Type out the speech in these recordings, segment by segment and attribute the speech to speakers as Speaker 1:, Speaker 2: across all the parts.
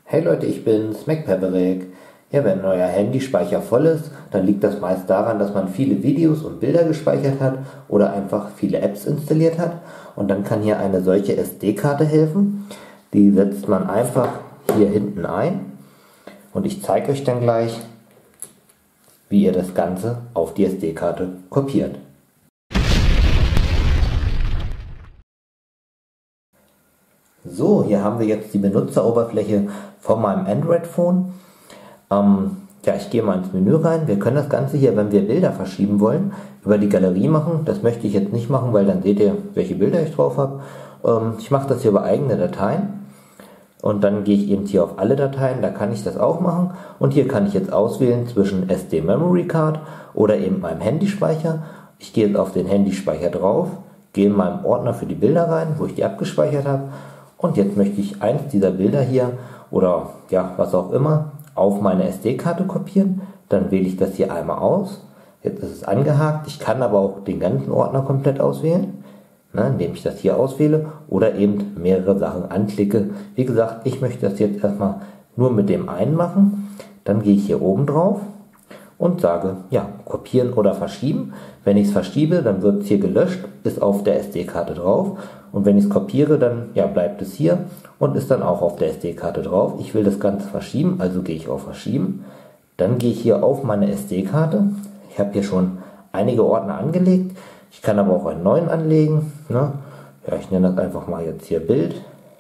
Speaker 1: Hey Leute, ich bin's, MacPaverik. Ja, wenn euer Handyspeicher voll ist, dann liegt das meist daran, dass man viele Videos und Bilder gespeichert hat oder einfach viele Apps installiert hat. Und dann kann hier eine solche SD-Karte helfen. Die setzt man einfach hier hinten ein. Und ich zeige euch dann gleich, wie ihr das Ganze auf die SD-Karte kopiert. So, hier haben wir jetzt die Benutzeroberfläche von meinem Android-Phone. Ja, ich gehe mal ins Menü rein. Wir können das Ganze hier, wenn wir Bilder verschieben wollen, über die Galerie machen. Das möchte ich jetzt nicht machen, weil dann seht ihr, welche Bilder ich drauf habe. Ich mache das hier über eigene Dateien. Und dann gehe ich eben hier auf alle Dateien, da kann ich das auch machen. Und hier kann ich jetzt auswählen zwischen SD Memory Card oder eben meinem Handyspeicher. Ich gehe jetzt auf den Handyspeicher drauf, gehe in meinen Ordner für die Bilder rein, wo ich die abgespeichert habe. Und jetzt möchte ich eins dieser Bilder hier oder ja, was auch immer auf meine SD-Karte kopieren. Dann wähle ich das hier einmal aus. Jetzt ist es angehakt. Ich kann aber auch den ganzen Ordner komplett auswählen, indem ich das hier auswähle oder eben mehrere Sachen anklicke. Wie gesagt, ich möchte das jetzt erstmal nur mit dem einen machen. Dann gehe ich hier oben drauf und sage, ja, kopieren oder verschieben. Wenn ich es verschiebe, dann wird es hier gelöscht, ist auf der SD-Karte drauf. Und wenn ich es kopiere, dann ja, bleibt es hier und ist dann auch auf der SD-Karte drauf. Ich will das Ganze verschieben, also gehe ich auf Verschieben. Dann gehe ich hier auf meine SD-Karte. Ich habe hier schon einige Ordner angelegt. Ich kann aber auch einen neuen anlegen. Ja, ich nenne das einfach mal jetzt hier Bild.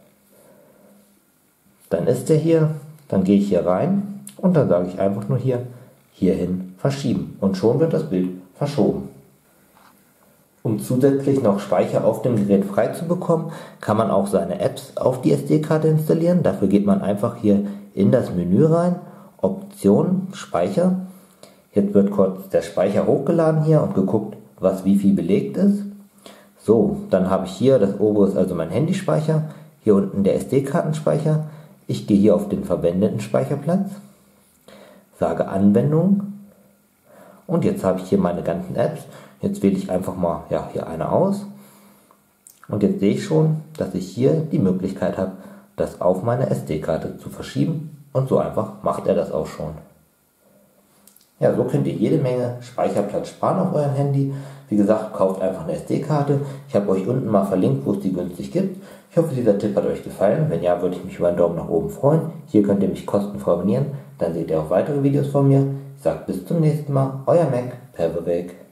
Speaker 1: Dann ist der hier. Dann gehe ich hier rein und dann sage ich einfach nur hierhin verschieben. Und schon wird das Bild verschoben. Um zusätzlich noch Speicher auf dem Gerät frei zu bekommen, kann man auch seine Apps auf die SD-Karte installieren. Dafür geht man einfach hier in das Menü rein, Optionen, Speicher. Jetzt wird kurz der Speicher hochgeladen hier und geguckt, was wie viel belegt ist. So, dann habe ich hier, das obere ist also mein Handyspeicher, hier unten der SD-Kartenspeicher. Ich gehe hier auf den verwendeten Speicherplatz, sage Anwendung und jetzt habe ich hier meine ganzen Apps. Jetzt wähle ich einfach mal hier eine aus und jetzt sehe ich schon, dass ich hier die Möglichkeit habe, das auf meine SD-Karte zu verschieben und so einfach macht er das auch schon. Ja, so könnt ihr jede Menge Speicherplatz sparen auf eurem Handy. Wie gesagt, kauft einfach eine SD-Karte. Ich habe euch unten mal verlinkt, wo es die günstig gibt. Ich hoffe, dieser Tipp hat euch gefallen. Wenn ja, würde ich mich über einen Daumen nach oben freuen. Hier könnt ihr mich kostenfrei abonnieren. Dann seht ihr auch weitere Videos von mir. Ich sage bis zum nächsten Mal. Euer MacPaverik.